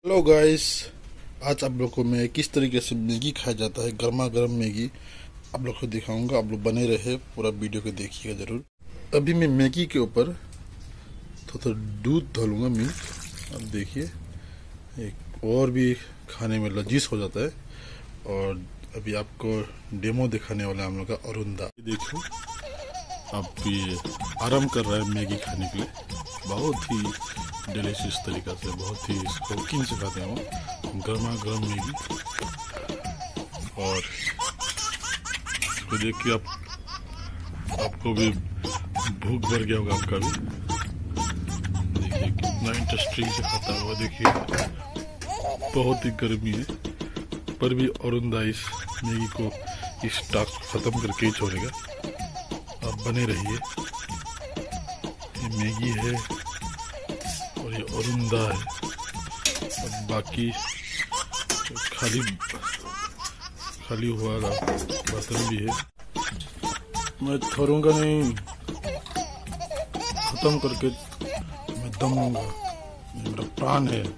Hello guys, आज आप लोग को मैं किस तरीके से मैगी खाया जाता है, गर्मा गर्म मैगी आप लोग को दिखाऊंगा। आप लोग बने रहे, पूरा वीडियो को देखिएगा जरूर। अभी मैं मैगी के ऊपर थोड़ा दूध डालूंगा, मिल्क। अब देखिए, एक और भी खाने में लजीज हो जाता है। और अभी आपको डेमो दिखाने वाला है हम लोग का अरुंदा। देखो, अब ये आराम कर रहा है मैगी खाने के लिए। बहुत ही डिलीशियस तरीका से, बहुत ही शौकीन से खाते हैं वो गर्मा गर्म मैगी। और इसको देख के आपको भी भूख भर गया होगा आपका भी। देखिए कितना इंटरेस्टिंग से खाता हुआ। देखिए बहुत ही गर्मी है, पर भी अरुंदा इस मैगी को, इस टास्क खत्म करके ही छोड़ेगा। आप बने रहिए। ये मैगी है और ये अरुंदा है। अब बाकी खाली हुआ बर्तन भी है। मैं छोड़ूंगा नहीं, खत्म करके मैं दम लूंगा। मेरा प्राण है।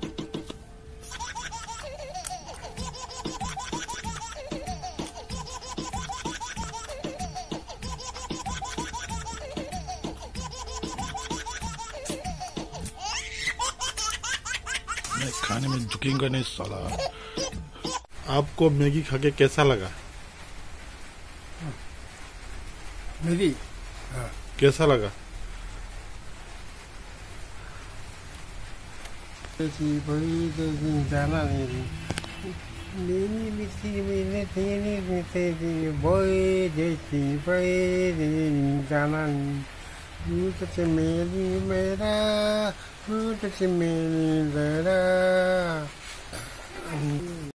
मैं खाने में झुकेंगा नहीं साला। आपको मैगी खा के कैसा लगा? मैगी कैसा लगा? जाना नहीं मेरी मिट्टी में तेरी तेरी बोए जैसी बोए जाना नहीं तो मेरी मेरा तो मेरी जरा